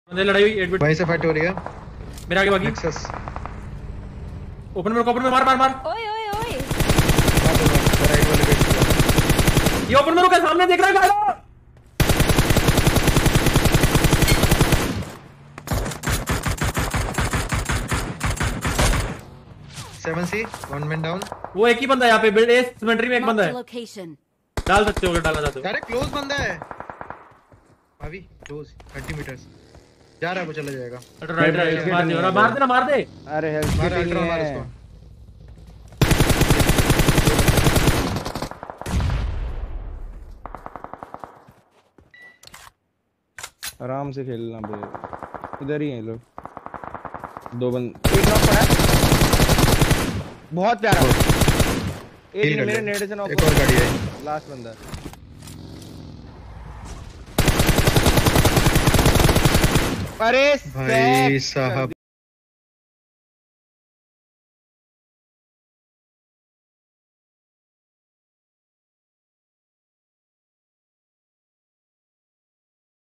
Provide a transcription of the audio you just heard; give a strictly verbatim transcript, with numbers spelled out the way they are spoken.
बंदे लड़ाई हुई एट बिट वहीं से फाइट हो रही है मेरे आगे बाकी नेक्सस ओपन में ओपन में मार मार मार ओए ओए ओए राइट वाले पे ये ओपन में रुका सामने देख रहा है guys seven C one man down वो एक ही बंदा है यहाँ पे बिल्ड एस सिमेट्री में एक बंदा है लोकेशन डाल सकते हो अगर डालना चाहते हो अरे क्लोज बंदा है अभी क्लोज थर्टी मीटर्स जा रहा है वो चला जाएगा राइट राइट मार दे ना मार दे ना मार दे अरे हेल्थ मार किट अल्ट्रा नहीं मार है। उसको आराम से खेलना बे इधर ही हैं लोग दो बंद एक नॉक पड़ा है। बहुत प्यारा एक Heal ने कर मेरे ले। नेट से नॉक एक और गाड़ी है लास्ट बंदा अरे भाई साहब